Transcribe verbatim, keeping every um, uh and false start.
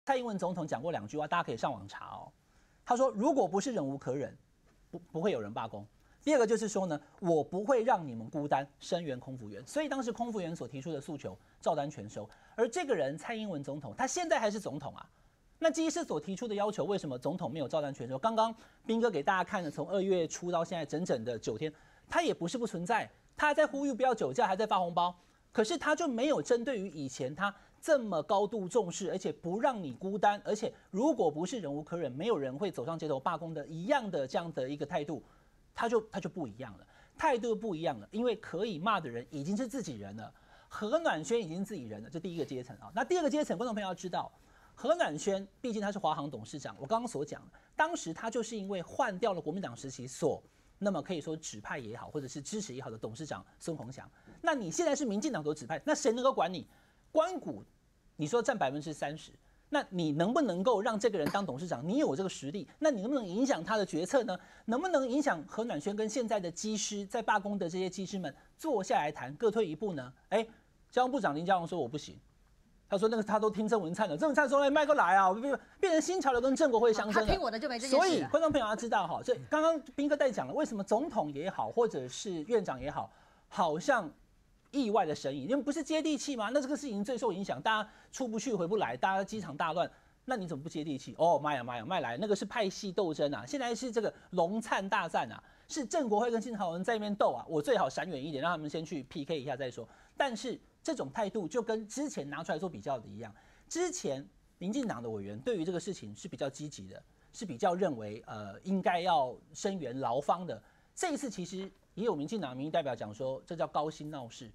蔡英文总统讲过两句话，大家可以上网查哦。他说：“如果不是忍无可忍，不不会有人罢工。”第二个就是说呢，我不会让你们孤单，声援空服员。所以当时空服员所提出的诉求，照单全收。而这个人蔡英文总统，他现在还是总统啊。那机师所提出的要求，为什么总统没有照单全收？刚刚彬哥给大家看了，从二月初到现在整整的九天，他也不是不存在，他还在呼吁不要酒驾，还在发红包。可是他就没有针对于以前他这么高度重视，而且不让你孤单，而且如果不是忍无可忍，没有人会走上街头罢工的一样的这样的一个态度，他就他就不一样了，态度不一样了，因为可以骂的人已经是自己人了，何暖轩已经是自己人了，这第一个阶层啊。那第二个阶层，观众朋友要知道，何暖轩毕竟他是华航董事长，我刚刚所讲的，当时他就是因为换掉了国民党时期所。那么可以说指派也好，或者是支持也好的董事长孙鸿祥，那你现在是民进党所指派，那谁能够管你？官股，你说占百分之三十，那你能不能够让这个人当董事长？你有这个实力，那你能不能影响他的决策呢？能不能影响何暖轩跟现在的机师在罢工的这些机师们坐下来谈，各退一步呢？哎，交通部长林佳龙说我不行。他说：“那个他都听郑文灿的，郑文灿说：‘哎，麦克来啊，变成新潮流跟郑国辉相争了。’ 他听我的就没这件事。 所以观众朋友要知道哈，所以刚刚彬哥在讲了，为什么总统也好，或者是院长也好，好像意外的神隐，因为不是接地气吗？那这个事情最受影响，大家出不去回不来，大家机场大乱。”那你怎么不接地气？哦妈呀妈呀，麦来那个是派系斗争啊！现在是这个龙灿大战啊，是郑国辉跟新潮文在那边斗啊，我最好闪远一点，让他们先去 P K 一下再说。但是这种态度就跟之前拿出来做比较的一样，之前民进党的委员对于这个事情是比较积极的，是比较认为呃应该要声援劳方的。这一次其实也有民进党民意代表讲说，这叫高薪闹事。